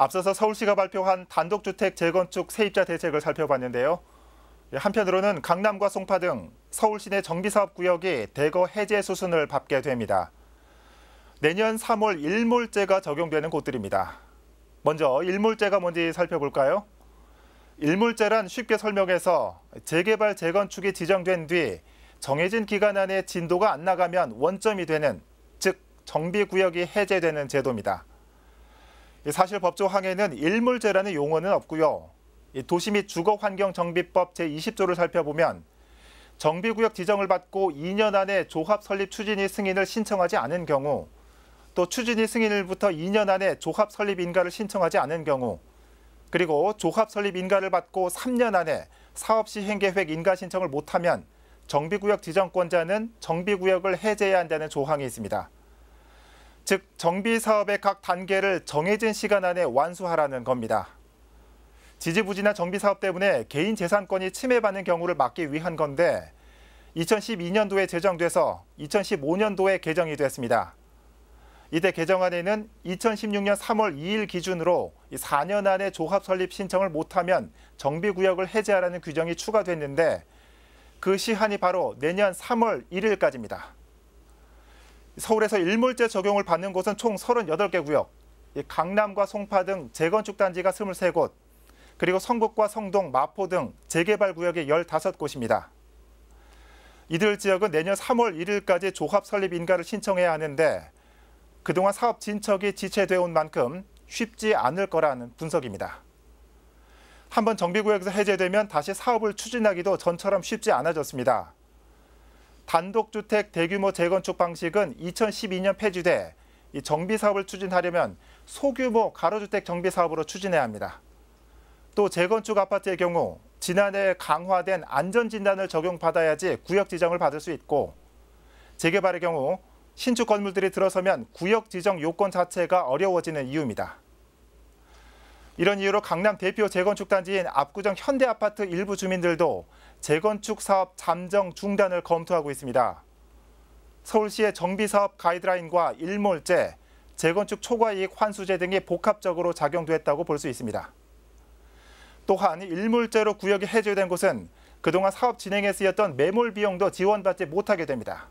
앞서서 서울시가 발표한 단독주택 재건축 세입자 대책을 살펴봤는데요. 한편으로는 강남과 송파 등 서울 시내 정비사업구역이 대거 해제 수순을 밟게 됩니다. 내년 3월 일몰제가 적용되는 곳들입니다. 먼저 일몰제가 뭔지 살펴볼까요? 일몰제란 쉽게 설명해서 재개발, 재건축이 지정된 뒤 정해진 기간 안에 진도가 안 나가면 원점이 되는, 즉 정비구역이 해제되는 제도입니다. 사실 법조항에는 일몰제라는 용어는 없고요. 도시 및 주거환경정비법 제20조를 살펴보면 정비구역 지정을 받고 2년 안에 조합 설립 추진위 승인을 신청하지 않은 경우, 또 추진위 승인일부터 2년 안에 조합 설립 인가를 신청하지 않은 경우, 그리고 조합 설립 인가를 받고 3년 안에 사업 시행 계획 인가 신청을 못하면 정비구역 지정권자는 정비구역을 해제해야 한다는 조항이 있습니다. 즉, 정비사업의 각 단계를 정해진 시간 안에 완수하라는 겁니다. 지지부진한 정비사업 때문에 개인 재산권이 침해받는 경우를 막기 위한 건데 2012년도에 제정돼서 2015년도에 개정이 됐습니다. 이때 개정안에는 2016년 3월 2일 기준으로 4년 안에 조합 설립 신청을 못하면 정비구역을 해제하라는 규정이 추가됐는데 그 시한이 바로 내년 3월 1일까지입니다. 서울에서 일몰제 적용을 받는 곳은 총 38개 구역, 강남과 송파 등 재건축 단지가 23곳, 그리고 성북과 성동, 마포 등 재개발 구역이 15곳입니다. 이들 지역은 내년 3월 1일까지 조합 설립 인가를 신청해야 하는데 그동안 사업 진척이 지체되어 온 만큼 쉽지 않을 거라는 분석입니다. 한번 정비구역에서 해제되면 다시 사업을 추진하기도 전처럼 쉽지 않아졌습니다. 단독주택 대규모 재건축 방식은 2012년 폐지돼 이 정비사업을 추진하려면 소규모 가로주택 정비사업으로 추진해야 합니다. 또 재건축 아파트의 경우 지난해 강화된 안전진단을 적용받아야지 구역 지정을 받을 수 있고, 재개발의 경우 신축 건물들이 들어서면 구역 지정 요건 자체가 어려워지는 이유입니다. 이런 이유로 강남 대표 재건축 단지인 압구정 현대아파트 일부 주민들도 재건축 사업 잠정 중단을 검토하고 있습니다. 서울시의 정비사업 가이드라인과 일몰제, 재건축 초과이익 환수제 등이 복합적으로 작용됐다고 볼 수 있습니다. 또한 일몰제로 구역이 해제된 곳은 그동안 사업 진행에 쓰였던 매몰 비용도 지원받지 못하게 됩니다.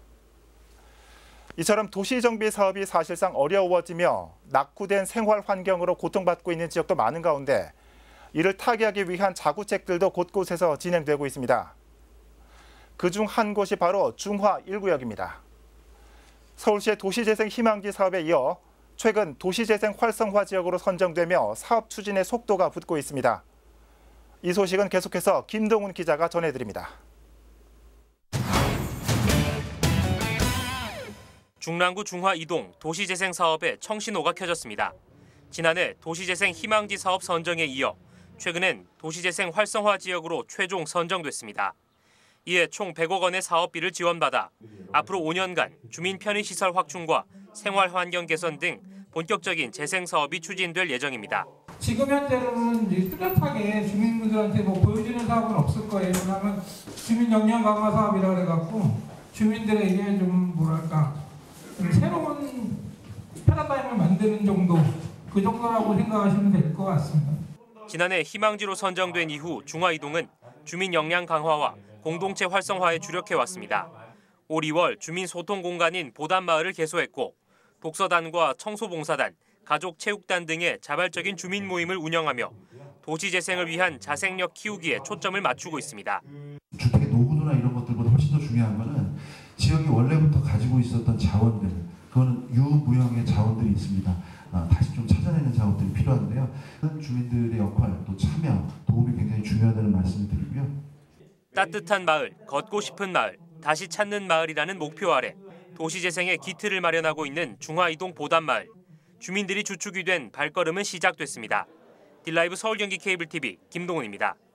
이처럼 도시정비 사업이 사실상 어려워지며 낙후된 생활 환경으로 고통받고 있는 지역도 많은 가운데 이를 타개하기 위한 자구책들도 곳곳에서 진행되고 있습니다. 그중 한 곳이 바로 중화 1구역입니다. 서울시의 도시재생 희망지 사업에 이어 최근 도시재생 활성화 지역으로 선정되며 사업 추진의 속도가 붙고 있습니다. 이 소식은 계속해서 김동훈 기자가 전해드립니다. 중랑구 중화 2동 도시재생 사업에 청신호가 켜졌습니다. 지난해 도시재생 희망지 사업 선정에 이어 최근엔 도시재생 활성화 지역으로 최종 선정됐습니다. 이에 총 100억 원의 사업비를 지원받아 앞으로 5년간 주민 편의시설 확충과 생활환경 개선 등 본격적인 재생 사업이 추진될 예정입니다. 지금 현재로는 뚜렷하게 주민분들한테 보여주는 사업은 없을 거예요. 왜냐하면 주민 역량 강화 사업이라 그래갖고 주민들에게 좀 새로운 패러다임을 만드는 정도, 그 정도라고 생각하시면 될 것 같습니다. 지난해 희망지로 선정된 이후 중화 2동은 주민 역량 강화와 공동체 활성화에 주력해왔습니다. 올 2월 주민 소통 공간인 보단마을을 개소했고 독서단과 청소봉사단, 가족체육단 등의 자발적인 주민 모임을 운영하며 도시재생을 위한 자생력 키우기에 초점을 맞추고 있습니다. 주택의 노후도나 이런 것들보다 훨씬 더 중요한 것은 지역이 원래부터 가지고 있었던 자원들, 그거는 유무형의 자원들이 있습니다. 다시 좀 찾아내는 작업들이 필요한데요. 주민들의 역할, 또 참여, 도움이 굉장히 중요하다는 말씀을 드리고요. 따뜻한 마을, 걷고 싶은 마을, 다시 찾는 마을이라는 목표 아래 도시재생의 기틀을 마련하고 있는 중화 2동 보단마을. 주민들이 주축이 된 발걸음은 시작됐습니다. 딜라이브 서울 경기 케이블 TV 김동훈입니다.